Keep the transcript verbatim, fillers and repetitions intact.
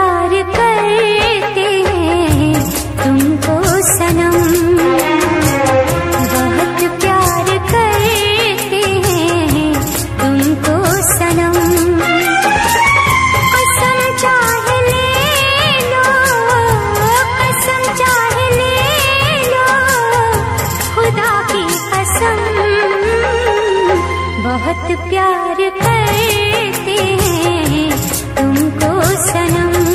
प्यार करते हैं तुमको सनम, बहुत प्यार करते हैं तुमको सनम। कसम चाहे ले लो, कसम चाहे ले लो, खुदा की कसम, बहुत प्यार करते हैं तुमको सनम।